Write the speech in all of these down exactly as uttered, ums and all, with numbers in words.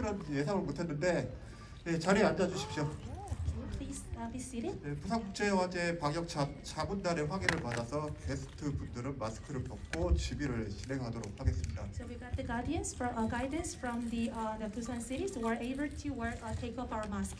줄은 예상을 못했는데 네, 자리에 앉아주십시오. Please uh, be seated. 네, 부산국제영화제 방역 자, 자문단의 확인을 받아서 게스트 분들은 마스크를 벗고 지휘를 진행하도록 하겠습니다. So we got the guidance from uh, guidance from the uh, the Busan city, so we're able to wear uh, take off our mask.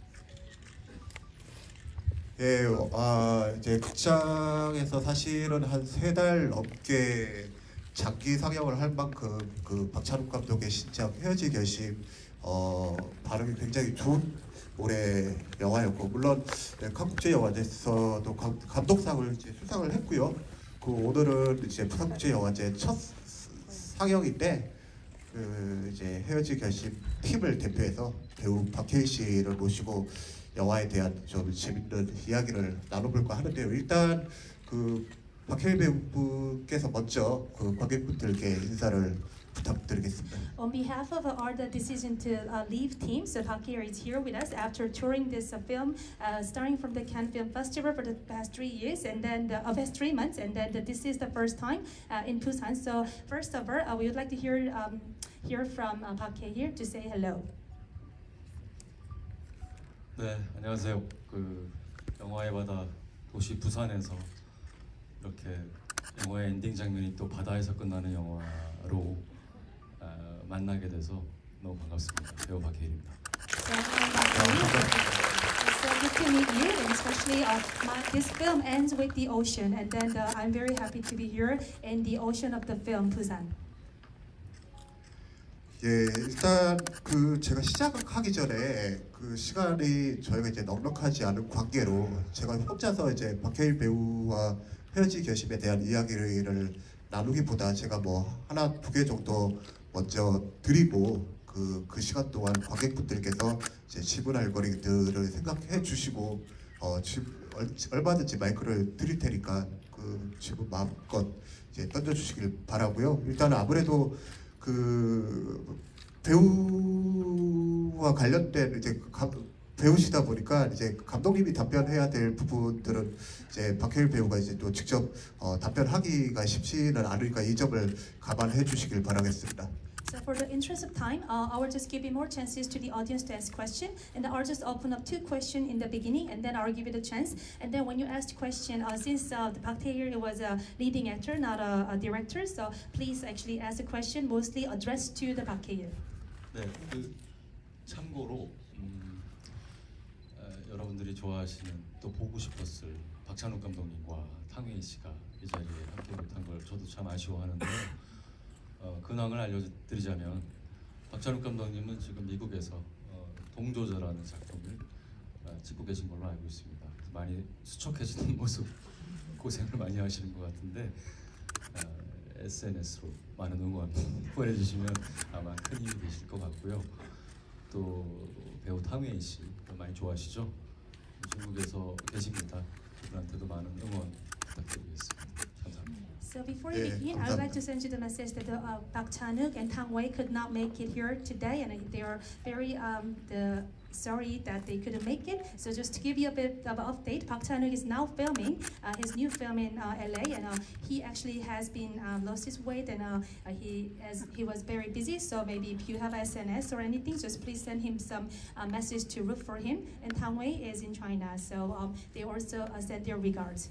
예, 아 이제 극장에서 사실은 한 세 달 넘게 장기 상영을 할 만큼 그 박찬욱 감독의 신작 헤어질 결심 어 반응이 굉장히 좋은 올해 영화였고 물론 네, 칸국제영화제에서도 감, 감독상을 이제 수상을 했고요. 그 오늘은 이제 부산국제영화제 첫 상영인데 그 이제 헤어질 결심 팀을 대표해서 배우 박해일 씨를 모시고 영화에 대한 좀 재밌는 이야기를 나눠볼까 하는데요. 일단 그 박해일 배우께서 먼저 그 관객분들께 인사를 부탁드리겠습니다. On behalf of our the decision to uh, leave team, so Park Hae is here with us after touring this uh, film, uh, starting from the Cannes Film Festival for the past three years, and then the uh, past three months, and then the, this is the first time uh, in Busan. So first of all, uh, we would like to hear um, hear from uh, Park Hae here to say hello. 네, 안녕하세요. 그 영화의 바다 도시 부산에서 이렇게 영화의 엔딩 장면이 또 바다에서 끝나는 영화로 어, 만나게 돼서 너무 반갑습니다. 배우 박해일입니다. So good to meet you, and especially uh, my, this film ends with the ocean, and then uh, I'm very happy to be here in the ocean of the film Busan. 예, 일단 그 제가 시작을 하기 전에 그 시간이 저희가 이제 넉넉하지 않은 관계로 제가 혼자서 이제 박해일 배우와 헤어질 결심에 대한 이야기를 나누기보다 제가 뭐 하나 두 개 정도 먼저 드리고 그, 그 시간 동안 관객분들께서 이제 질문할 거리들을 생각해 주시고 어, 지, 얼마든지 마이크를 드릴 테니까 그 질문 마음껏 이제 던져주시길 바라고요. 일단 아무래도 그 배우와 관련된 이제 감, 배우시다 보니까 이제 감독님이 답변해야 될 부분들은 이제 박해일 배우가 이제 또 직접 어, 답변하기가 쉽지는 않으니까 이 점을 감안해 주시길 바라겠습니다. So for the interest of time, uh, I will just give you more chances to the audience to ask question, and I'll just open up two questions in the beginning, and then I'll give you the chance. And then when you ask question, uh, since uh, the Park Tae-hee was a leading actor, not a, a director, so please actually ask a question mostly addressed to the Park Tae-hee. 네, 그 참고로 음, 어, 여러분들이 좋아하시는 또 보고 싶었을 박찬욱 감독님과 탕웨이 씨가 이 자리에 함께 못한 걸 저도 참 아쉬워하는데요. 어, 근황을 알려드리자면 박찬욱 감독님은 지금 미국에서 어, 동조자라는 작품을 어, 찍고 계신 걸로 알고 있습니다. 많이 수척해지는 모습 고생을 많이 하시는 것 같은데 어, 에스엔에스로 많은 응원 보내주시면 아마 큰 힘이 되실 것 같고요. 또 배우 탕웨이 씨 많이 좋아하시죠? 중국에서 계십니다. 그분한테도 많은 응원 부탁드리겠습니다. 감사합니다. So before we begin, I would like to send you the message that the, uh, Park Chan-wook and Tang Wei could not make it here today, and they are very um, the, sorry that they couldn't make it. So just to give you a bit of an update, Park Chan-wook is now filming uh, his new film in uh, L A, and uh, he actually has been um, lost his weight, and uh, he as he was very busy. So maybe if you have S N S or anything, just please send him some uh, message to root for him. And Tang Wei is in China, so um, they also uh, send their regards.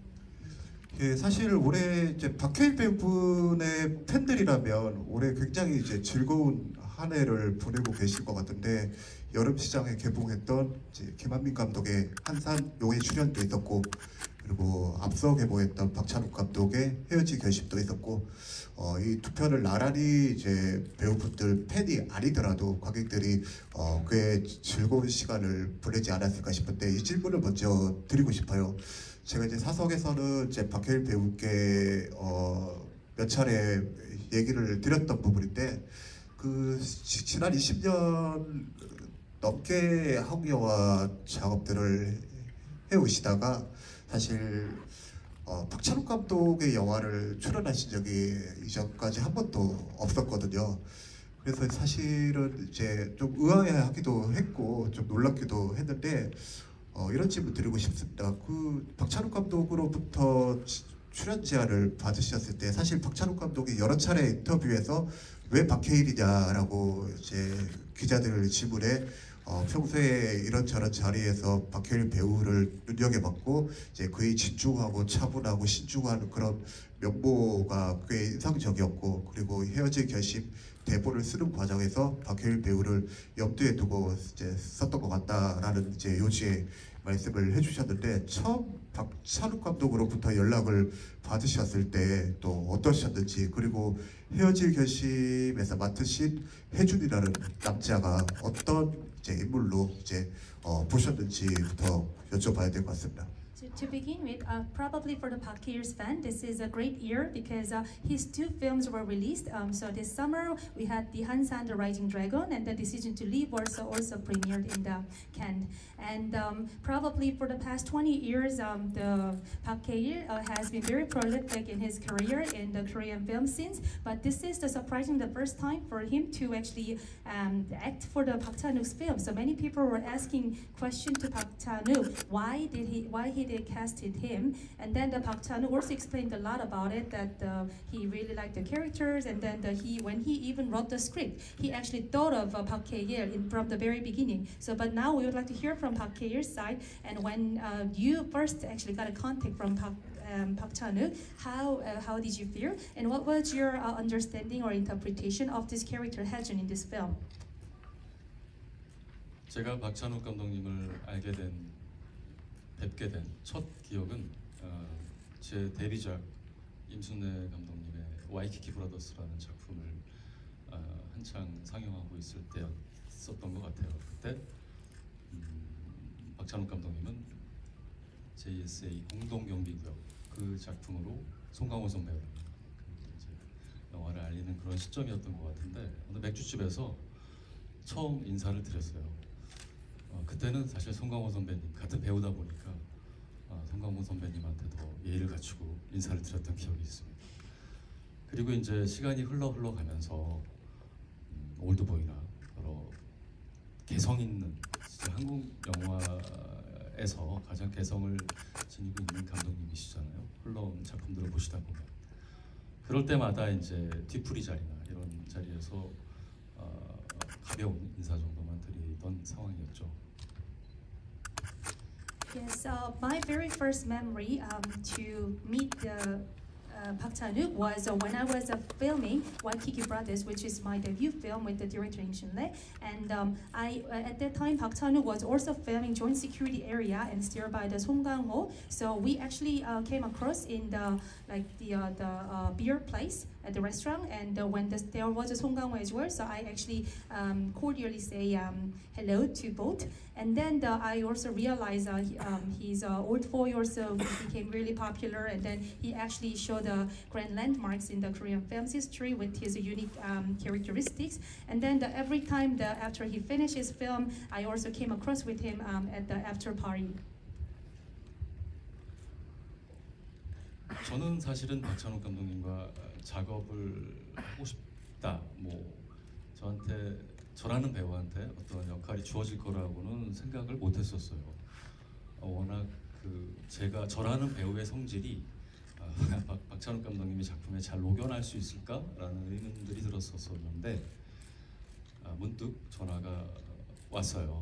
예, 사실 올해 이제 박해일 배우분의 팬들이라면 올해 굉장히 이제 즐거운 한 해를 보내고 계실 것 같은데 여름 시장에 개봉했던 이제 김한민 감독의 한산 용의 출연도 있었고 그리고 앞서 개봉했던 박찬욱 감독의 헤어질 결심도 있었고 어, 이 두 편을 나란히 이제 배우분들 팬이 아니더라도 관객들이 어, 꽤 즐거운 시간을 보내지 않았을까 싶은데 이 질문을 먼저 드리고 싶어요. 제가 이제 사석에서는 이제 박해일 배우께 어, 몇 차례 얘기를 드렸던 부분인데 그 지, 지난 이십 년 넘게 한국 영화 작업들을 해오시다가 사실 어, 박찬욱 감독의 영화를 출연하신 적이 이전까지 한 번도 없었거든요. 그래서 사실은 이제 좀 의아해하기도 했고 좀 놀랍기도 했는데. 어, 이런 질문 드리고 싶습니다. 그 박찬욱 감독으로부터 출연 제안을 받으셨을 때 사실 박찬욱 감독이 여러 차례 인터뷰에서 왜 박해일이냐라고 이제 기자들 질문에 어, 평소에 이런저런 자리에서 박해일 배우를 눈여겨봤고 이제 그의 진중하고 차분하고 신중한 그런 면모가 꽤 인상적이었고 그리고 헤어질 결심 대본을 쓰는 과정에서 박해일 배우를 염두에 두고 이제 썼던 것 같다라는 이제 요지의 말씀을 해주셨는데 처음 박찬욱 감독으로부터 연락을 받으셨을 때 또 어떠셨는지 그리고 헤어질 결심에서 맡으신 혜준이라는 남자가 어떤 이제 인물로 이제 어, 보셨는지부터 여쭤봐야 될 것 같습니다. To, to begin with, uh, probably for the Park Hye-il's fan, this is a great year because uh, his two films were released. Um, so this summer we had the Hansan, the Rising Dragon, and the Decision to Leave also also premiered in the Cannes. And um, probably for the past twenty years, um, the Park Hye-il uh, has been very prolific in his career in the Korean film scenes. But this is the surprising the first time for him to actually um, act for the Park Chan-wook's film. So many people were asking questions to Park Chan-wook, why did he why he did casted him, and then the Park Chan-wook also explained a lot about it, that uh, he really liked the characters, and then the, he when he even wrote the script, he actually thought of uh, Park Hye-il in from the very beginning. So, but now we would like to hear from Park Hye-il's side, and when uh, you first actually got a contact from Park um, Park Chan-wook, how uh, how did you feel, and what was your uh, understanding or interpretation of this character Haejun in this film? 제가 박찬욱 감독님을 알게 된 뵙게 된 첫 기억은 어, 제 데뷔작 임순례 감독님의 와이키키 브라더스라는 작품을 어, 한창 상영하고 있을 때였었던 것 같아요. 그때 음, 박찬욱 감독님은 제이에스에이 공동경비구역 그 작품으로 송강호 선배랑 이제 영화를 알리는 그런 시점이었던 것 같은데 어느 맥주집에서 처음 인사를 드렸어요. 어, 그때는 사실 송강호 선배님 같은 배우다 보니까 어, 송강호 선배님한테 더 예의를 갖추고 인사를 드렸던 기억이 있습니다. 그리고 이제 시간이 흘러 흘러 가면서 음, 올드보이나 여러 개성 있는 진짜 한국 영화에서 가장 개성을 지니고 있는 감독님이시잖아요. 흘러온 작품들을 보시다 보면 그럴 때마다 이제 뒤풀이 자리나 이런 자리에서 어, 가벼운 인사 정도만 드리던 상황이었죠. Yes, uh, my very first memory um, to meet the uh, Park Chan-wook was uh, when I was uh, filming Waikiki Brothers, which is my debut film with the director Im Sun-rae. And um, I, uh, at that time, Park Chan-wook was also filming Joint Security Area and steered by the Song Kang-ho. So we actually uh, came across in the like the uh, the uh, beer place at the restaurant, and uh, when the, there was a Song Kang-ho as well, so I actually um, cordially say um, hello to both. And then the, I also realized uh, he, um, his uh, old foil also became really popular, and then he actually showed the grand landmarks in the Korean film's history with his unique um, characteristics. And then the, every time the, after he finished his film, I also came across with him um, at the after party. 저는 사실은 박찬욱 감독님과 작업을 하고 싶다, 뭐 저한테 저라는 배우한테 어떤 역할이 주어질 거라고는 생각을 못했었어요. 어, 워낙 그 제가 저라는 배우의 성질이 어, 박, 박찬욱 감독님의 작품에 잘 녹여낼 수 있을까라는 의문들이 들었었었는데 아, 문득 전화가 왔어요.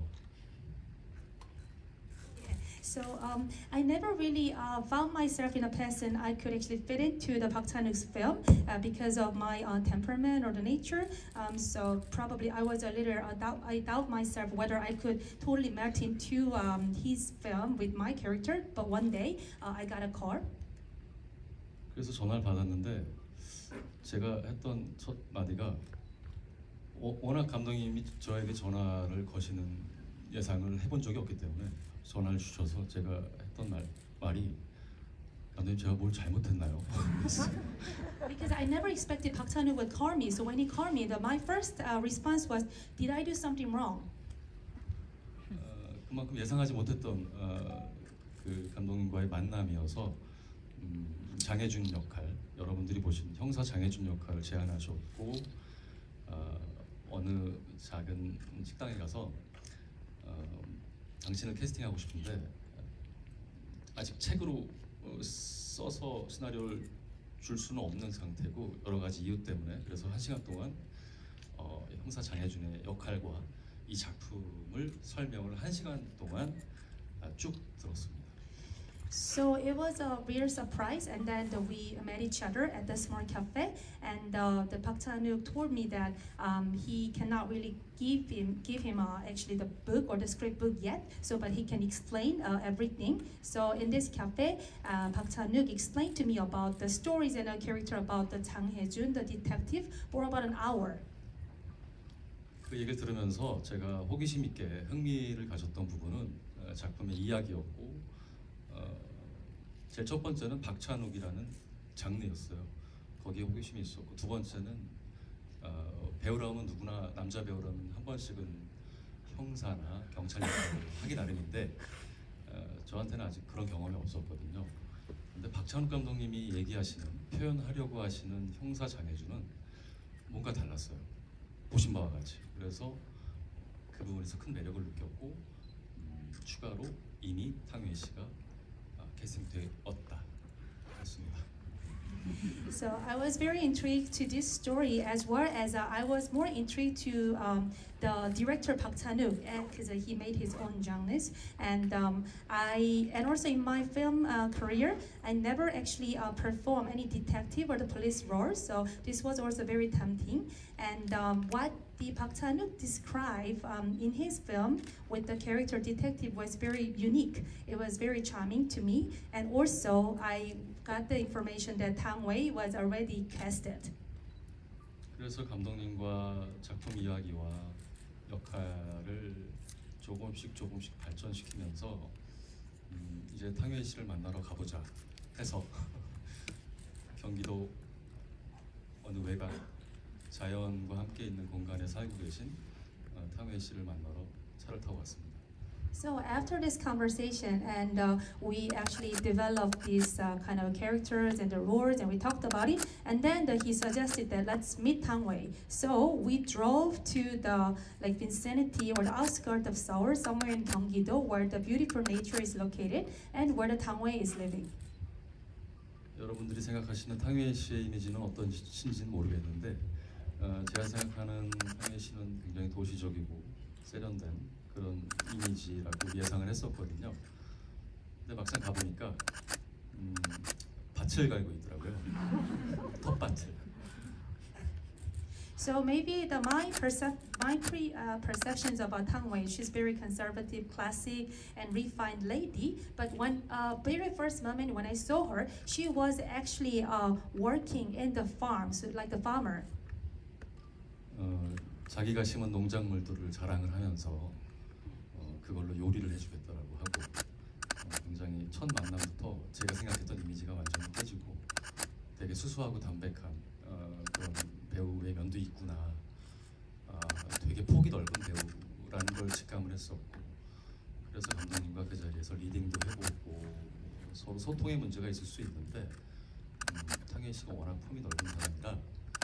So um, I never really uh, found myself in a person I could actually fit into the Park Chan-wook's film uh, because of my uh, temperament or the nature. Um, so probably I was a little uh, doubt, I doubt myself whether I could totally melt into um, his film with my character. But one day uh, I got a call. 그래서 전화를 받았는데 제가 했던 첫 마디가 워, 워낙 감독님이 저에게 전화를 거시는 예상을 해본 적이 없기 때문에 전화를 주셔서 제가 했던 말, 말이 감독님 제가 뭘 잘못했나요? Because I never expected Park Chan-wook would call me. So when he called me, the, my first uh, response was, did I do something wrong? 어, 그만큼 예상하지 못했던 어, 그 감독님과의 만남이어서 음, 장혜준 역할, 여러분들이 보신 형사 장혜준 역할을 제안하셨고 어, 어느 작은 식당에 가서 어, 당신을 캐스팅하고 싶은데 아직 책으로 써서 시나리오를 줄 수는 없는 상태고 여러 가지 이유 때문에 그래서 한 시간 동안 어, 형사 장혜준의 역할과 이 작품을 설명을 한 시간 동안 아, 쭉 들었습니다. So it was a real surprise, and then the, we met each other at the small cafe, and uh, the Park Chan-wook told me that um, he cannot really give him give him uh, actually the book or the script book yet. So, but he can explain uh, everything. So in this cafe, uh, Park Chan-wook explained to me about the stories and a character about the Chang Hae-jun, the detective, for about an hour. 그 얘기를 들으면서 제가 호기심 있게 흥미를 가졌던 부분은 어, 작품의 이야기였고. 어, 제일 첫 번째는 박찬욱이라는 장르였어요. 거기에 호기심이 있었고, 두 번째는 어, 배우라면 누구나 남자 배우라면 한 번씩은 형사나 경찰 역할을 하기 나름인데 어, 저한테는 아직 그런 경험이 없었거든요. 근데 박찬욱 감독님이 얘기하시는, 표현하려고 하시는 형사 장혜준은 뭔가 달랐어요. 보신 바와 같이. 그래서 그 부분에서 큰 매력을 느꼈고, 음, 추가로 이미 탕웨이 씨가 계승되었다 했습니다. So I was very intrigued to this story, as well as uh, I was more intrigued to um, the director Park Chan-wook, because uh, he made his own genres, and um, I and also in my film uh, career, I never actually uh, performed any detective or the police roles. So this was also very tempting, and um, what the Park Chan-wook described um, in his film with the character detective was very unique. It was very charming to me, and also I got the information that Tang Wei was already casted. 그래서 감독님과 작품 이야기와 역할을 조금씩 조금씩 발전시키면서 음, 이제 탕웨이 씨를 만나러 가보자 해서 경기도 어느 외곽 자연과 함께 있는 공간에 살고 계신 어, 탕웨이 씨를 만나러 차를 타고 왔습니다. So after this conversation, and uh, we actually developed these uh, kind of characters and the roles, and we talked about it. And then the, he suggested that let's meet Tang Wei. So we drove to the like vicinity or the outskirts of Seoul, somewhere in Gyeonggi-do, where the beautiful nature is located and where the Tang Wei is living. 여러분들이 생각하시는 탕웨이 씨의 이미지는 어떤 신지는 모르겠는데 어, 제가 생각하는 탕웨이 씨는 굉장히 도시적이고 세련된 그런 이미지라고 예상을 했었거든요. 근데 막상 가보니까 음, 밭을 갈고 있더라고요. 텃밭을. So maybe the my percep my pre uh, perceptions about Tang Wei, she's very conservative, classic, and refined lady. But when uh, very first moment when I saw her, she was actually uh, working in the farm, so like a farmer. 어, 자기가 심은 농작물들을 자랑을 하면서 어, 그걸로 요리를 해주겠다라고 하고 어, 굉장히 첫 만남부터 제가 생각했던 이미지가 완전히 깨지고 되게 수수하고 담백한 어, 그런 배우의 면도 있구나. 아, 되게 폭이 넓은 배우라는 걸 직감을 했었고 그래서 감독님과 그 자리에서 리딩도 해보고 서로 소통의 문제가 있을 수 있는데 음, 탕웨이 씨가 워낙 품이 넓은 사람이라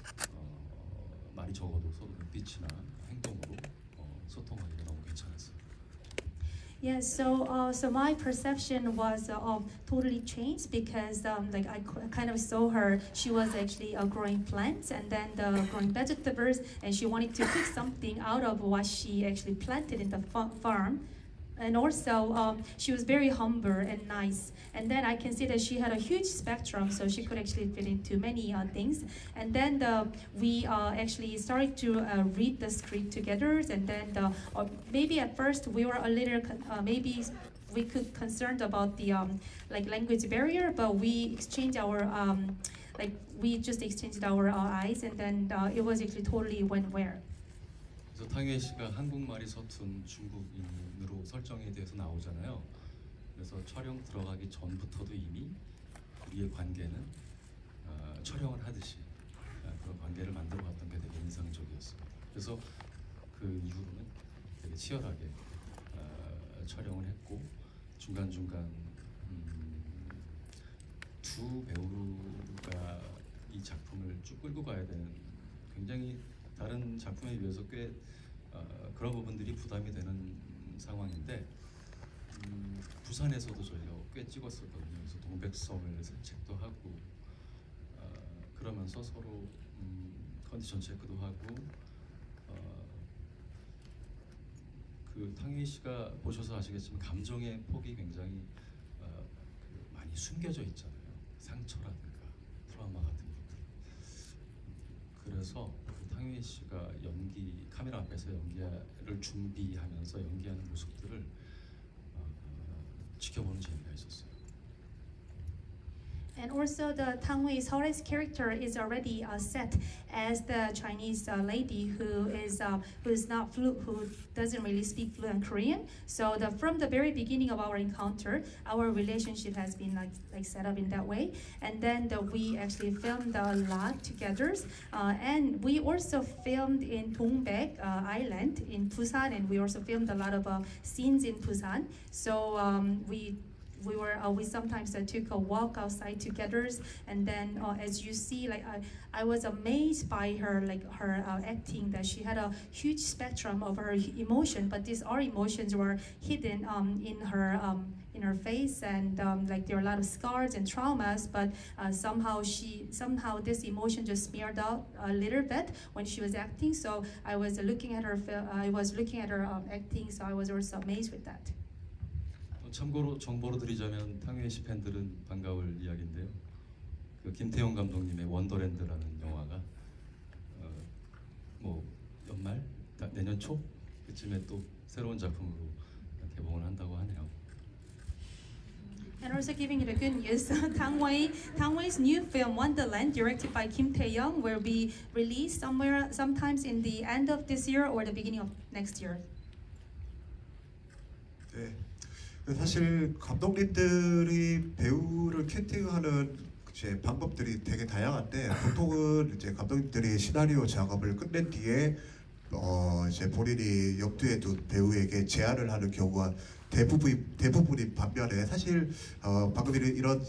어, 말이 적어도 서로 눈빛이나 행동으로 어, 소통하기가 너무 괜찮았어요. Yes, so uh, so my perception was uh, um, totally changed because um, like I c- kind of saw her. She was actually uh, growing plants and then the growing vegetables, and she wanted to pick something out of what she actually planted in the fa- farm. And also, um, she was very humble and nice. And then I can see that she had a huge spectrum, so she could actually fit into many uh, things. And then the, we uh, actually started to uh, read the script together. And then the, uh, maybe at first we were a little, con- uh, maybe we could concerned about the um, like language barrier, but we exchanged our um, like we just exchanged our uh, eyes, and then uh, it was actually totally went well. 그래서 탕웨이 씨가 한국말이 서툰 중국인으로 설정에 대해서 나오잖아요. 그래서 촬영 들어가기 전부터도 이미 우리의 관계는 어, 촬영을 하듯이 어, 그런 관계를 만들어 갔던 게 되게 인상적이었습니다. 그래서 그 이후로는 되게 치열하게 어, 촬영을 했고 중간중간 음, 두 배우가 이 작품을 쭉 끌고 가야 되는 굉장히 다른 작품에 비해서 꽤 어, 그런 부분들이 부담이 되는 상황인데 음, 부산에서도 저희가 꽤 찍었었거든요. 그래서 동백섬을 산책도 하고 어, 그러면서 서로 음, 컨디션 체크도 하고 그 탕웨이 씨가 보셔서 아시겠지만 감정의 폭이 굉장히 어, 그 많이 숨겨져 있잖아요. 상처라든가 트라우마 같은 것들. 그래서 그 탕웨이 씨가 연기 카메라 앞에서 연기를 준비하면서 연기하는 모습들을 어, 지켜보는 재미가 있었어요. And also the Tang Wei's Horace character is already uh, set as the Chinese uh, lady who is uh, who is not flu who doesn't really speak fluent Korean. So the, from the very beginning of our encounter, our relationship has been like like set up in that way. And then the, we actually filmed a lot together. Uh, and we also filmed in Dongbaek uh, Island in Busan, and we also filmed a lot of uh, scenes in Busan. So um, we. We were uh, we sometimes uh, took a walk outside together, and then uh, as you see, like I, I was amazed by her like her uh, acting, that she had a huge spectrum of her emotion, but these all emotions were hidden um, in her um, in her face, and um, like there are a lot of scars and traumas, but uh, somehow she somehow this emotion just smeared out a little bit when she was acting. So I was looking at her fil- I was looking at her um, acting, so I was also amazed with that. 참고로 정보로 드리자면 탕웨이 씨 팬들은 반가울 이야기인데요. 그 김태형 감독님의 원더랜드라는 영화가 어, 뭐 연말 내년 초 그쯤에 또 새로운 작품으로 개봉을 한다고 하네요. And also giving you the good news, Tang Wei, Tang Wei's new film Wonderland, directed by Kim Tae-young, will be released somewhere, sometimes in the end of this year or the beginning of next year. 네. 사실 감독님들이 배우를 캐스팅하는 이제 방법들이 되게 다양한데, 보통은 이제 감독님들이 시나리오 작업을 끝낸 뒤에 어 이제 본인이 염두에 둔 배우에게 제안을 하는 경우가 대부분 대부분인 반면에, 사실 어 방금 이런, 이런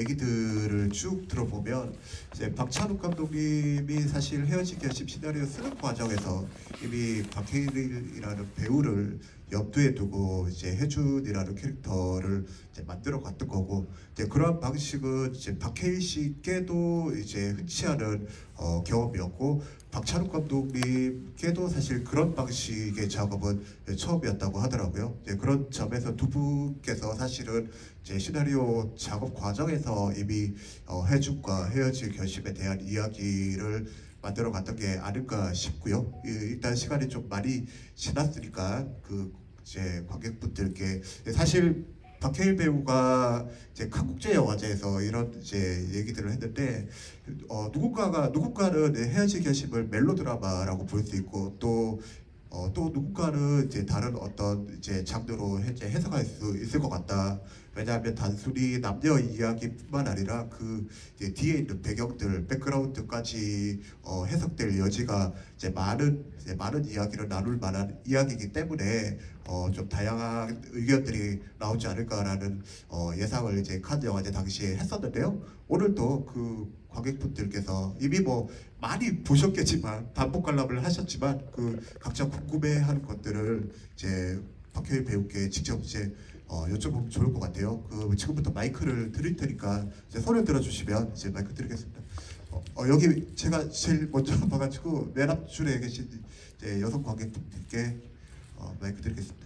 얘기들을 쭉 들어보면 이제 박찬욱 감독님이 사실 헤어지기 결심 시나리오 쓰는 과정에서 이미 박해일이라는 배우를 염두에 두고 이제 혜준이라는 캐릭터를 이제 만들어 갔던 거고, 이제 그러한 방식은 이제 박해일 씨께도 이제 흔치 않은 어, 경험이었고, 박찬욱 감독님께도 사실 그런 방식의 작업은 처음이었다고 하더라고요. 이제 그런 점에서 두 분께서 사실은 이제 시나리오 작업 과정에서 이미 어, 혜준과 헤어질 결심에 대한 이야기를 만들어 갔던 게 아닐까 싶고요. 일단 시간이 좀 많이 지났으니까 그 이제 관객분들께, 사실 박해일 배우가 이제 칸국제 영화제에서 이런 이제 얘기들을 했는데, 어, 누군가가 누군가는 헤어질 결심을 멜로드라마라고 볼 수 있고, 또 어, 또 누군가는 이제 다른 어떤 이제 장르로 이제 해석할 수 있을 것 같다. 왜냐하면 단순히 남녀 이야기뿐만 아니라 그 이제 뒤에 있는 배경들, 백그라운드까지 어, 해석될 여지가 이제 많은 이제 많은 이야기를 나눌 만한 이야기이기 때문에 어, 좀 다양한 의견들이 나오지 않을까라는 어, 예상을 이제 칸 영화제 당시에 했었는데요. 오늘도 그 관객분들께서 이미 뭐 많이 보셨겠지만, 반복 관람을 하셨지만, 그 각자 궁금해하는 것들을 이제 박해일 배우께 직접 이제 어, 여쭤보면 좋을 것 같아요. 그 지금부터 마이크를 드릴 테니까 이제 손을 들어주시면 이제 마이크 드리겠습니다. 어, 어, 여기 제가 제일 먼저 봐가지고 맨 앞줄에 계신 이제 여성 관객분들께 어, 마이크 드리겠습니다.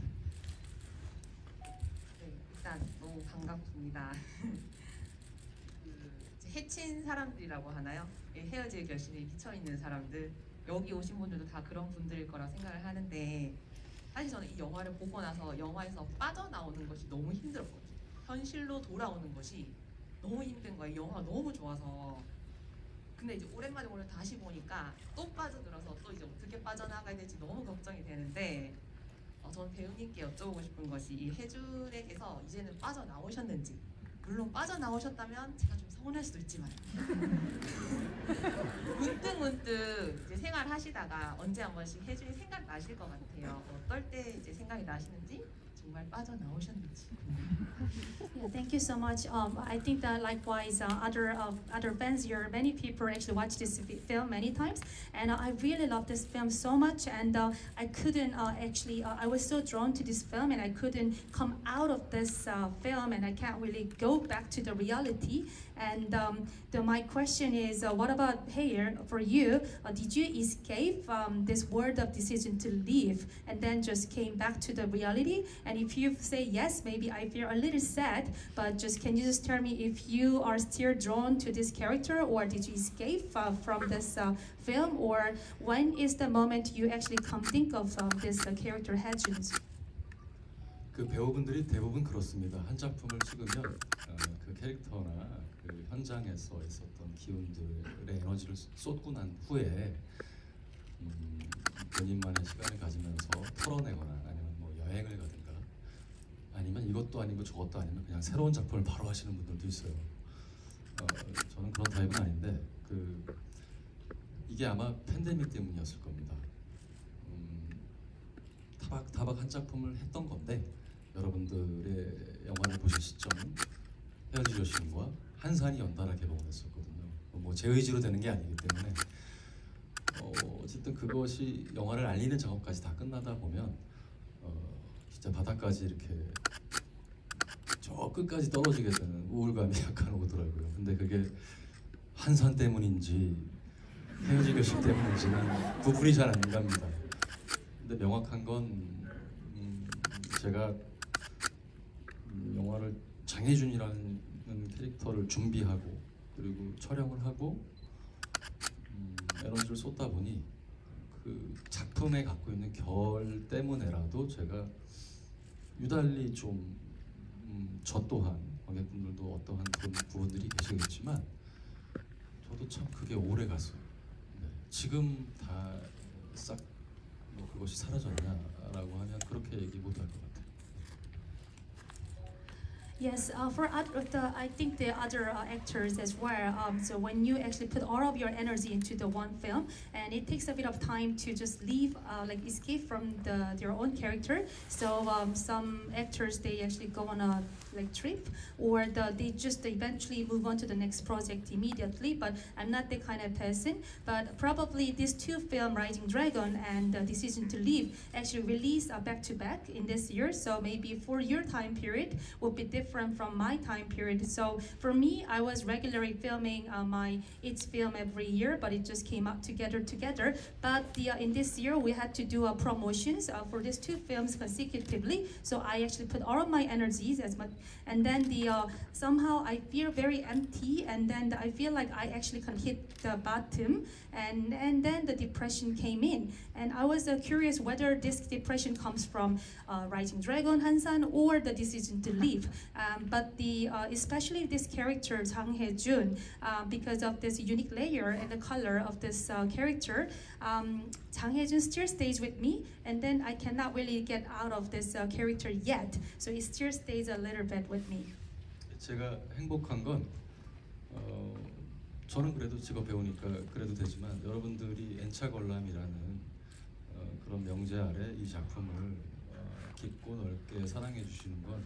네, 일단 너무 반갑습니다. 그 해친 사람들이라고 하나요? 헤어질 결심에 미쳐 있는 사람들, 여기 오신 분들도 다 그런 분들일 거라 생각을 하는데, 사실 저는 이 영화를 보고 나서 영화에서 빠져나오는 것이 너무 힘들었거든요. 현실로 돌아오는 것이 너무 힘든 거예요. 영화가 너무 좋아서. 근데 이제 오랜만에 오늘 다시 보니까 또 빠져들어서 또 이제 어떻게 빠져나가야 될지 너무 걱정이 되는데, 어, 전 배우님께 여쭤보고 싶은 것이 이 혜준에게서 이제는 빠져나오셨는지, 물론 빠져나오셨다면 제가 좀 서운할 수도 있지만 문득 문득 이제 생활하시다가 언제 한 번씩 혜준이 생각 나실 것 같아요. 어떨 때 이제 생각이 나시는지, 정말 빠져나오셨는지. Thank you so much. Um, I think that likewise, uh, other uh, other fans here, many people actually watch this fi- film many times, and uh, I really love this film so much. And uh, I couldn't uh, actually, uh, I was so drawn to this film, and I couldn't come out of this uh, film, and I can't really go back to the reality. And um, the, my question is, uh, what about here for you? Uh, did you escape um, this world of decision to leave, and then just came back to the reality? And if you say yes, maybe I feel a little sad. But just can you just tell me if you are still drawn to this character, or did you escape uh, from this uh, film, or when is the moment you actually come think of um, this uh, character Haejun? 그 배우분들이 대부분 그렇습니다. 한 작품을 찍으면 어, 그 캐릭터나 그 현장에서 있었던 기운들의 에너지를 쏟고 난 후에 음, 본인만의 시간을 가지면서 털어내거나 아니면 뭐 여행을 가든가 아니면 이것도 아니고 저것도 아니면 그냥 새로운 작품을 바로 하시는 분들도 있어요. 어, 저는 그런 타입은 아닌데 그 이게 아마 팬데믹 때문이었을 겁니다. 음, 타박 타박 한 작품을 했던 건데 여러분들의 영화를 보실 시점은 헤어질 여신과 한산이 연달아 개봉을 했었거든요. 뭐 제 의지로 되는 게 아니기 때문에 어, 어쨌든 그것이 영화를 알리는 작업까지 다 끝나다 보면 어, 진짜 바닥까지 이렇게 저 끝까지 떨어지게 되는 우울감이 약간 오더라고요. 근데 그게 한산 때문인지 헤어질 여신 때문인지는 구분이 잘 안 갑니다. 근데 명확한 건 음, 제가 음, 영화를 장혜준이라는 캐릭터를 준비하고 그리고 촬영을 하고 음, 에너지를 쏟다 보니 그 작품에 갖고 있는 결 때문에라도 제가 유달리 좀 음, 저 또한 관객분들도 어떠한 부- 부분들이 계시겠지만 저도 참 그게 오래 갔어요. 네, 지금 다 싹 뭐 그것이 사라졌냐라고 하면 그렇게 얘기 못할 것 같아요. Yes, uh, for other, the, I think the other uh, actors as well. Um, so when you actually put all of your energy into the one film, and it takes a bit of time to just leave, uh, like escape from the their own character. So um, some actors they actually go on a like trip, or the, they just eventually move on to the next project immediately. But I'm not the kind of person. But probably these two film, Rising Dragon and uh, Decision to Leave, actually released uh, back to back in this year. So maybe for your time period would be different from my time period. So for me, I was regularly filming uh, my its film every year, but it just came out together together. But the, uh, in this year, we had to do uh, promotions uh, for these two films consecutively. So I actually put all of my energies as much, and then the uh, somehow I feel very empty, and then I feel like I actually can hit the bottom, and and then the depression came in, and I was uh, curious whether this depression comes from uh, Rising Dragon, Hansan, or the decision to leave. Um, but the uh, especially this character Jang Hae-jun, uh, because of this unique layer and the color of this uh, character, um, Jang Hae-jun still stays with me, and then I cannot really get out of this uh, character yet. So it still stays a little bit with me. 제가 행복한 건 어, 저는 그래도 직업 배우니까 그래도 되지만 여러분들이 엔차 관람이라는 어, 그런 명제 아래 이 작품을 어, 깊고 넓게 사랑해 주시는 건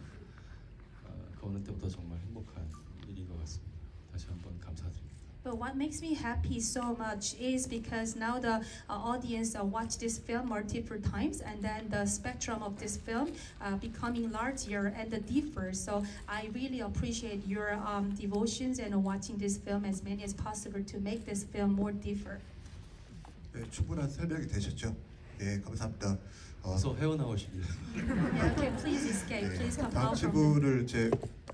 어, 그 어느 때보다 정말 행복한 일인 것 같습니다. 다시 한번 감사드립니다. But what makes me happy so much is because now the uh, audience uh, watch this film multiple times, and then the spectrum of this film uh, becoming larger and the deeper. So I really appreciate your um, devotions and watching this film as many as possible to make this film more deeper. 네, 충분한 설명이 되셨죠? 예, 감사합니다. 어, 어서 헤어나오시길. Yeah, okay, please escape. 네, Please come 다음 out from the 질문을 이제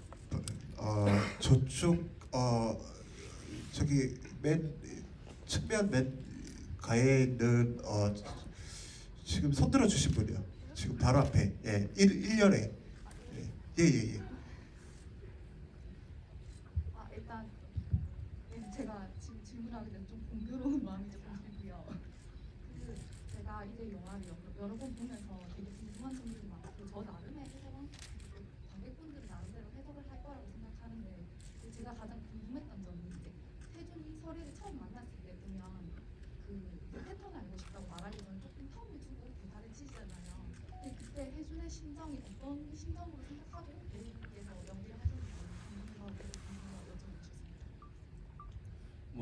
어, 저쪽 어, 저기 맨 측면 맨 가에 있는 어, 지금 손들어 주신 분이요. 지금 바로 앞에 예, 일 년에 예예예. 예, 예. 아 일단 제가 지금 질문하게 돼서 좀 공교로운 마음이 조금 들고요. 그 제가 이제 영화를 여러, 여러 번 보면서 되게 궁금한 점들이 많고 저 나름의 해석은 관객분들이 나름대로 해석을 할 거라고 생각하는데 제가 가장 궁금했던 점이 이제 태준이 설이를 처음 만났을 때 보면 그 패턴을 알고 싶다고 말하려면 조금 텀을 주고 대사를 치시잖아요. 근데 그때 혜준의 심정이 어떤 심정으로 생각하고 배우분께서 연기를 하셨는지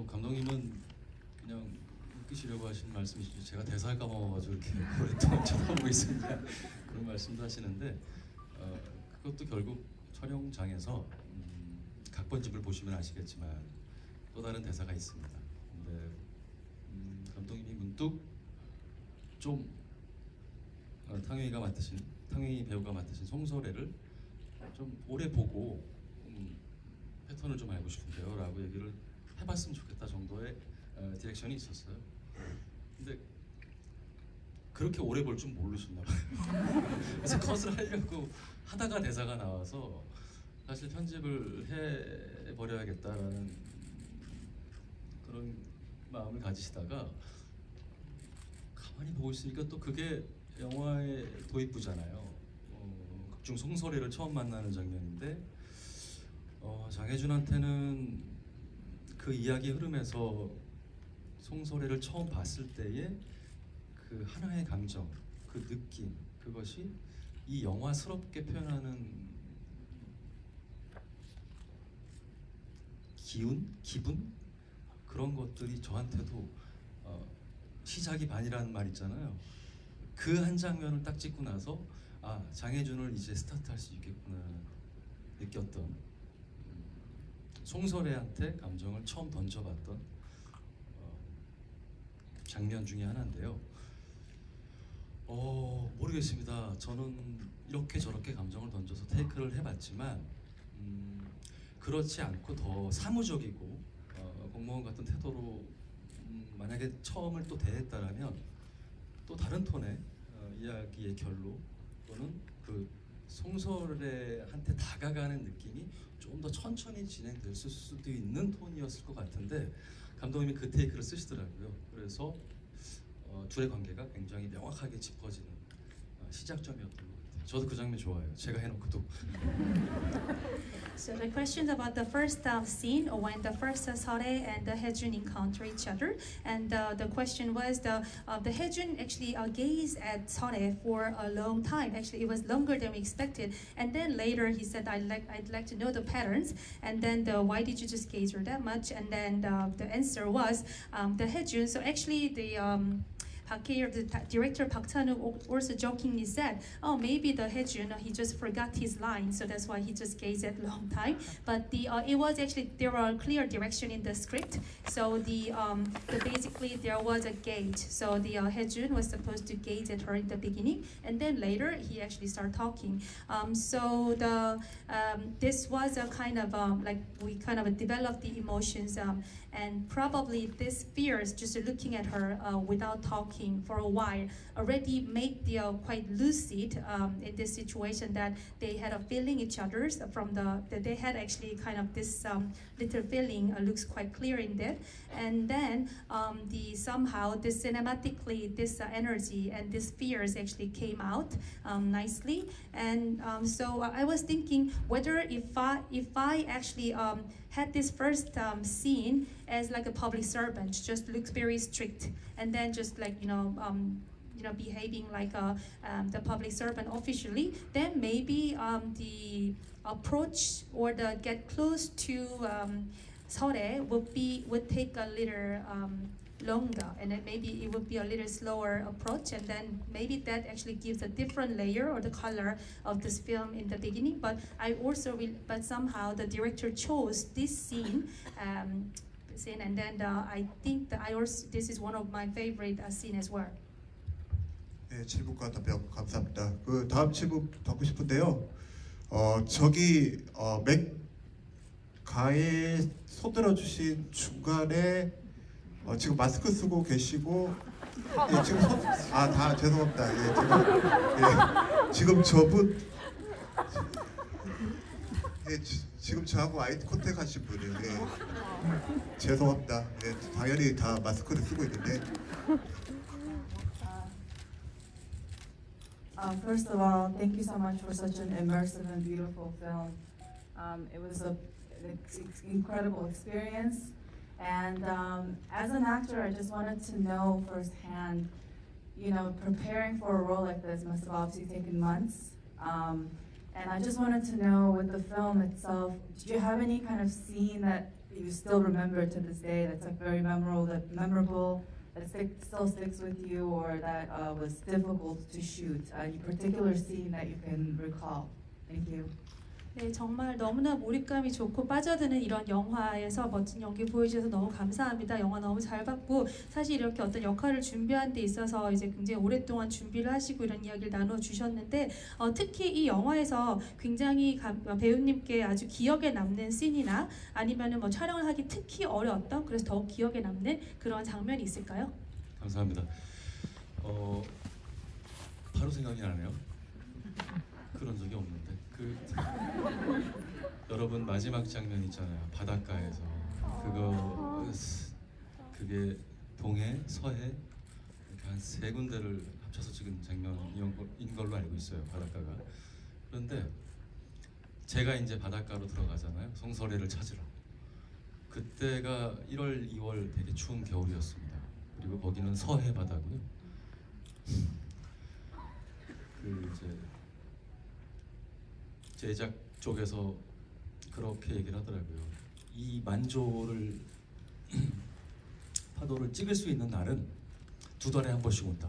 뭐 감독님은 그냥 웃기시려고 하신 말씀이시죠. 제가 대사를 까먹어가지고 이렇게 오랫동안 쳐다보고 있으니까 그런 말씀도 하시는데 어, 그것도 결국 촬영장에서 음, 각본집을 보시면 아시겠지만 또 다른 대사가 있습니다. 근데 음, 감독님이 문득 좀 어, 탕웨이가 맡으신 탕웨이 배우가 맡으신 송설애를 좀 오래 보고 음, 패턴을 좀 알고 싶은데요 라고 얘기를 해봤으면 좋겠다 정도의 어, 디렉션이 있었어요. 근데 그렇게 오래 볼 줄 모르셨나 봐요. 그래서 컷을 하려고 하다가 대사가 나와서 사실 편집을 해버려야겠다라는 그런 마음을 가지시다가 가만히 보고 있으니까 또 그게 영화의 도입부잖아요. 어, 극중 송설애를 처음 만나는 장면인데 어, 장혜준한테는 그 이야기 흐름에서 송설애를 처음 봤을 때의 그 하나의 감정, 그 느낌, 그것이 이 영화스럽게 표현하는 기운, 기분 그런 것들이 저한테도 어, 시작이 반이라는 말 있잖아요. 그 한 장면을 딱 찍고 나서 아 장혜준을 이제 스타트할 수 있겠구나 느꼈던 음, 송설애한테 감정을 처음 던져봤던 어, 장면 중에 하나인데요. 어 모르겠습니다. 저는 이렇게 저렇게 감정을 던져서 테이크를 해봤지만 음, 그렇지 않고 더 사무적이고 어, 공무원 같은 태도로 음, 만약에 처음을 또 대했다라면 또 다른 톤의 어, 이야기의 결로 또는 그 송설애한테 다가가는 느낌이 좀 더 천천히 진행될 수도 있는 톤이었을 것 같은데 감독님이 그 테이크를 쓰시더라고요. 그래서 어, 둘의 관계가 굉장히 명확하게 짚어지는 어, 시작점이었던 것 같아요. 저도 그 장면 좋아해요. 제가 해놓고도. So the question about the first uh, scene when the first uh, Sore and the Haejun encounter each other, and uh, the question was the uh, the Haejun actually uh, gazed at Sore for a long time. Actually, it was longer than we expected. And then later he said, "I'd like I'd like to know the patterns." And then the why did you just gaze her that much? And then uh, the answer was um, the Haejun. So actually the um, Park Hae-yeol, the director Park Chan-wook also jokingly said, "Oh, maybe the Haejun he just forgot his line, so that's why he just gazed at long time." But the uh, it was actually there were clear direction in the script, so the um the basically there was a gaze. So the uh, Haejun was supposed to gaze at her in the beginning, and then later he actually started talking. Um, so the um, this was a kind of um, like we kind of developed the emotions, um, and probably this fears just looking at her uh, without talking for a while already made the uh, quite lucid um, in this situation that they had a feeling each other's from the that they had actually kind of this um, little feeling uh, looks quite clear in that, and then um, the somehow this cinematically this uh, energy and this fears actually came out um, nicely, and um, so I was thinking whether if I if I actually um, had this first um, scene as like a public servant, just looks very strict, and then just like you know um, you know behaving like a um, the public servant officially, then maybe um, the approach or the get close to um, Seore would be would take a little um, longer, and then maybe it would be a little slower approach, and then maybe that actually gives a different layer or the color of this film in the beginning. But I also will, but somehow the director chose this scene. Um, scene and then uh, I think that I also this is one of my favorite uh, scene as well. 네, 질문과 답변 감사합니다. 그 다음 질문 받고 싶은데요. 어 저기 어, 맥가에 손들어 주신 중간에 어, 지금 마스크 쓰고 계시고 예, 지금 아다 죄송합니다. 예, 제가 예, 지금 저분 예, 지, 지금 저하고 아이 컨택 하신 분이에요. 예, 죄송합니다. 예, 당연히 다 마스크를 쓰고 있는데. Uh, first of all, thank you so much for such an immersive and beautiful film. Um, it was a, an ex incredible experience. And um, as an actor, I just wanted to know firsthand, you know, preparing for a role like this must have obviously taken months. Um, and I just wanted to know with the film itself, did you have any kind of scene that you still remember to this day, that's like very memorable, that memorable, that stick, still sticks with you, or that uh, was difficult to shoot? A particular scene that you can recall. Thank you. 네, 정말 너무나 몰입감이 좋고 빠져드는 이런 영화에서 멋진 연기 보여주셔서 너무 감사합니다. 영화 너무 잘 봤고, 사실 이렇게 어떤 역할을 준비한 데 있어서 이제 굉장히 오랫동안 준비를 하시고 이런 이야기를 나눠주셨는데, 어, 특히 이 영화에서 굉장히 감, 배우님께 아주 기억에 남는 씬이나 아니면은 뭐 촬영을 하기 특히 어려웠던, 그래서 더욱 기억에 남는 그런 장면이 있을까요? 감사합니다. 어, 바로 생각이 나네요. 그런 적이 없는데. 그 여러분 마지막 장면 있잖아요. 바닷가에서 그거 그게 동해, 서해 이렇게 한 세 군데를 합쳐서 찍은 장면인 걸로 알고 있어요. 바닷가가. 그런데 제가 이제 바닷가로 들어가잖아요. 송설애를 찾으러. 그때가 일월, 이월 되게 추운 겨울이었습니다. 그리고 거기는 서해 바다고요. 그 이제 제작 쪽에서 그렇게 얘기를 하더라고요. 이 만조를 파도를 찍을 수 있는 날은 두 달에 한 번씩 온다.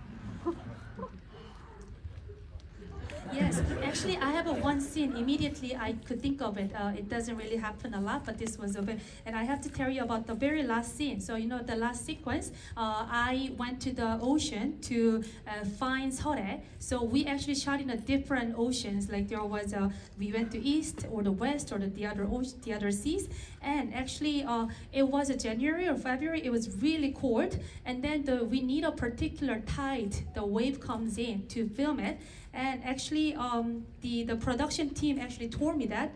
Yes, actually, I have a one scene immediately I could think of it. Uh, it doesn't really happen a lot, but this was a bit. And I have to tell you about the very last scene. So, you know, the last sequence, uh, I went to the ocean to uh, find Seorae. So we actually shot in a different oceans. Like there was a, we went to east or the west or the, the other ocean, the other seas. And actually, uh, it was a January or February. It was really cold, and then the we need a particular tide. The wave comes in to film it. And actually, um, the the production team actually told me that.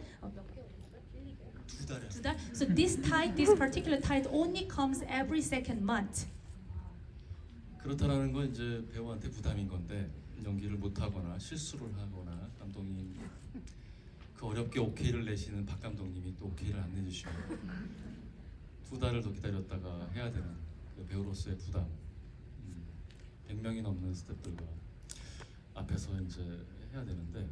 두 달에. 두 달? So this tide, this particular tide, only comes every second month. 그렇다라는 건 이제 배우한테 부담인 건데 연기를 못하거나 실수를 하거나 감독님 그 어렵게 오케이를 내시는 박 감독님이 또 오케이를 안 내주시면 두 달을 더 기다렸다가 해야 되는 그 배우로서의 부담. 음, 백 명이 넘는 스태프들과 앞에서 이제 해야 되는데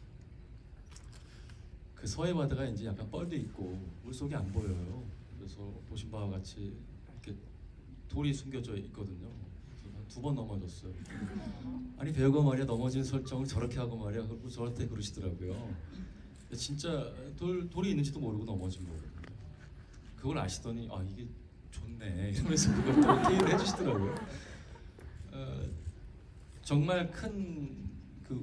그 서해 바다가 이제 약간 뻘도 있고 물속이 안 보여요. 그래서 보신 바와 같이 이렇게 돌이 숨겨져 있거든요. 두 번 넘어졌어요. 아니 배우가 말이야 넘어진 설정을 저렇게 하고 말이야 그리고 저한테 그러시더라고요. 진짜 돌, 돌이 있는지도 모르고 넘어진 거거든요. 그걸 아시더니 아 이게 좋네 이러면서 그걸 또 오케이를 해주시더라고요. 어, 정말 큰 그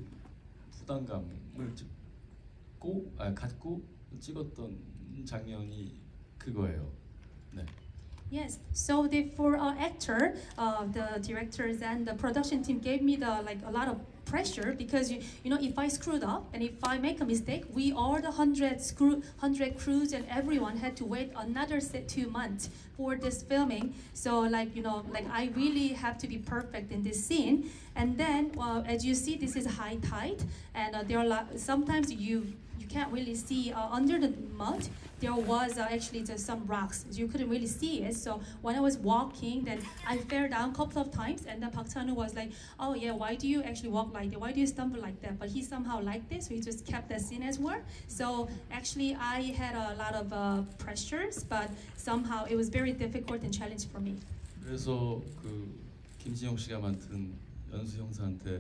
부담감을 찍고 아, 갖고 찍었던 장면이 그거예요. 네. Yes. So the for our actor, uh, the directors and the production team gave me the like a lot of pressure because you you know if I screwed up and if I make a mistake, we all the hundred screw hundred crews and everyone had to wait another set two months for this filming. So like you know like I really have to be perfect in this scene. And then uh, as you see, this is high tide, and uh, there are lot, sometimes you you can't really see uh, under the mud. There was uh, actually just some rocks. You couldn't really see it. So when I was walking, then I fell down a couple of times, and then Park Chan-wook was like, "Oh yeah, why do you actually walk like that? Why do you stumble like that?" But he somehow liked this, so he just kept that scene as well. So actually, I had a lot of uh, pressures, but somehow it was very difficult and challenging for me. 그래서 그 김진영 씨가 맡은 연수 형사한테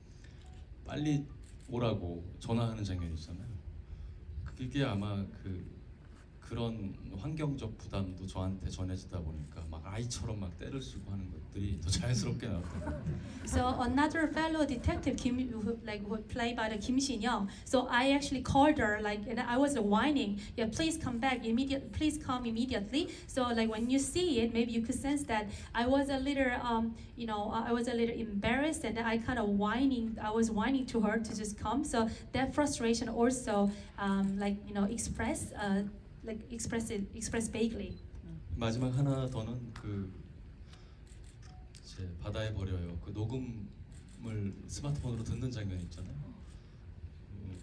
빨리 오라고 전화하는 장면이 있잖아요. 그게 아마 그 그런 환경적 부담도 저한테 전해지다 보니까 막 아이처럼 막 때를 쓰고 하는 것들이 더 자연스럽게 나왔던 So another fellow detective, Kim, who, like who played by the Kim Shin-young. So I actually called her, like, and I was whining, yeah, please come back immediate, please come immediately. So like when you see it, maybe you could sense that I was a little, um, you know, I was a little embarrassed, and I kind of whining, I was whining to her to just come. So that frustration also, um, like you know, express, uh, like express it, express vaguely. 마지막 하나 더는 그 이제 바다에 버려요. 그 녹음을 스마트폰으로 듣는 장면이 있잖아요. 음,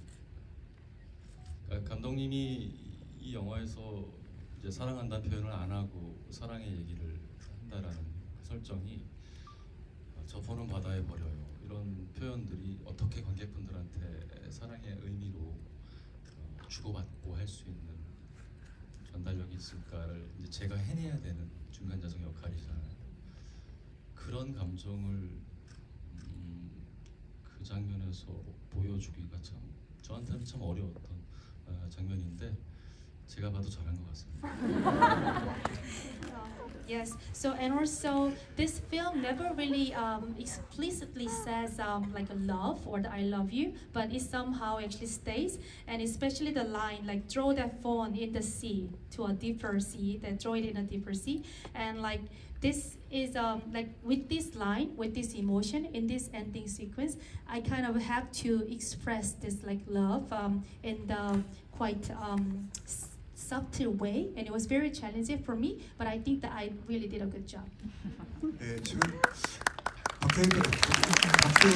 그러니까 감독님이 이 영화에서 이제 사랑한다는 표현을 안 하고 사랑의 얘기를 한다라는 그 설정이 어, 저 폰은 바다에 버려요. 이런 표현들이 어떻게 관객분들한테 사랑의 의미로 어, 주고받고 할 수 있는 전달력이 있을까를 이제 제가 해내야 되는 중간 자정 역할이잖아요. 그런 감정을 음, 그 장면에서 보여주기가 참 저한테는 참 어려웠던 어, 장면인데 제가 봐도 잘한 것 같습니다. Yes. So and also this film never really um, explicitly says um, like a love or the I love you, but it somehow actually stays, and especially the line like throw that phone in the sea to a deeper sea, then throw it in a deeper sea, and like this is um, like with this line, with this emotion in this ending sequence, I kind of have to express this like love um, in the quite um, subtle way, and it was very challenging for me, but I think that I really did a good job. 네, 지금 박혜인 박수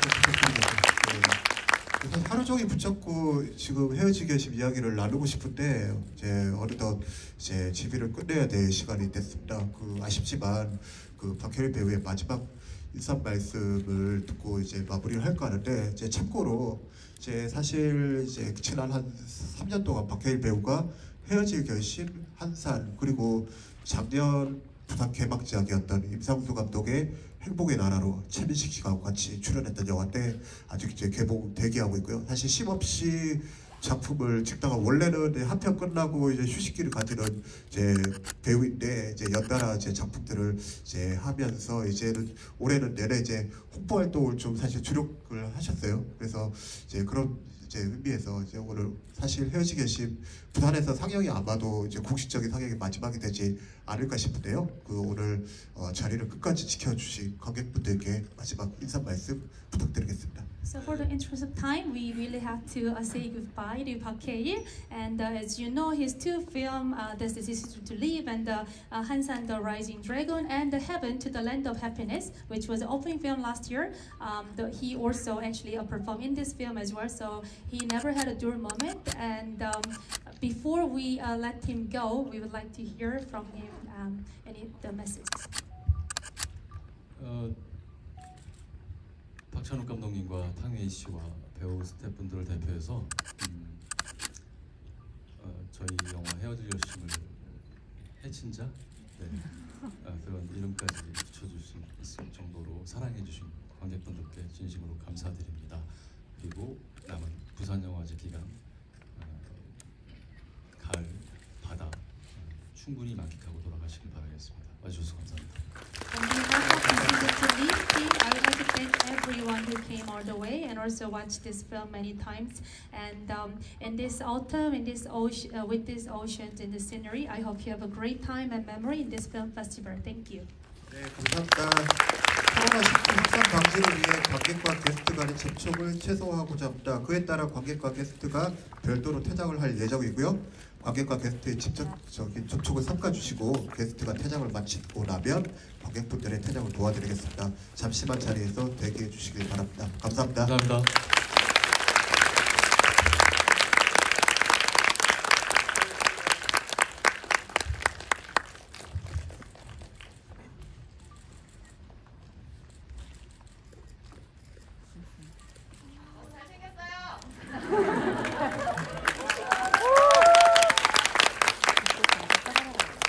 부탁드립니다. 하루 종일 붙잡고 지금 헤어지게 계신 이야기를 나누고 싶은데 이제 어느덧 이제 집의를 끝내야 될 시간이 됐습니다. 그 아쉽지만 그 박혜인 배우의 마지막 인사 말씀을 듣고 이제 마무리를 할까 하는데 이제 참고로 이제 사실 이제 지난 한 삼 년 동안 박혜인 배우가 헤어질 결심, 한산, 그리고 작년 부산 개막작이었던 임상수 감독의 행복의 나라로 최민식 씨가 같이 출연했던 영화인데 아직 이제 개봉 대기하고 있고요. 사실 쉼없이 작품을 찍다가 원래는 한 편 끝나고 이제 휴식기를 가지는 이제 배우인데 이제 연달아 이제 작품들을 이제 하면서 이제는 올해는 내내 이제 홍보 활동을 좀 사실 주력을 하셨어요. 그래서 이제 그런 이제 의미에서 이제 오늘 사실 헤어지 결심 부산에서 상영이 아마도 이제 공식적인 상영이 마지막이 되지 않을까 싶은데요. 그 오늘 어, 자리를 끝까지 지켜주신 관객분들께 마지막 인사 말씀 부탁드리겠습니다. So for the interest of time, we really have to uh, say goodbye to Park Hae-il, and uh, as you know, his two films, uh, This Decision to Live and uh, uh, Hansan the Rising Dragon and the Heaven to the Land of Happiness, which was the opening film last year. Um, the, he also actually uh, performed in this film as well, so he never had a dull moment. And um, before we uh, let him go, we would like to hear from him um, any the messages. 어, 박찬욱 감독님과 탕웨이 씨와 배우 스태프분들을 대표해서 음, 어, 저희 영화 헤어질 결심을 해친 자 네, 아, 그런 이름까지 붙여줄 수 있을 정도로 사랑해주신 관객분들께 진심으로 감사드립니다. 그리고 남은 부산영화제 기간 어, 가을, 바다 어, 충분히 만끽하고 돌아가시길 바라겠습니다. 와주셔서 감사합니다. On behalf of Decision to Live team, I would like to thank everyone who came all the way and also watched this film many times. And um, in this autumn, in this ocean, uh, with these oceans and the scenery, I hope you have a great time and memory in this film festival. Thank you. 네, 감사합니다. 코로나십구 확산 방지를 위해 관객과 게스트 간의 접촉을 최소화하고자 합니다. 그에 따라 관객과 게스트가 별도로 퇴장을 할 예정이고요. 관객과 게스트의 직접적인 접촉을 삼가주시고 게스트가 퇴장을 마치고 나면 관객분들의 퇴장을 도와드리겠습니다. 잠시만 자리에서 대기해 주시길 바랍니다. 감사합니다. 감사합니다.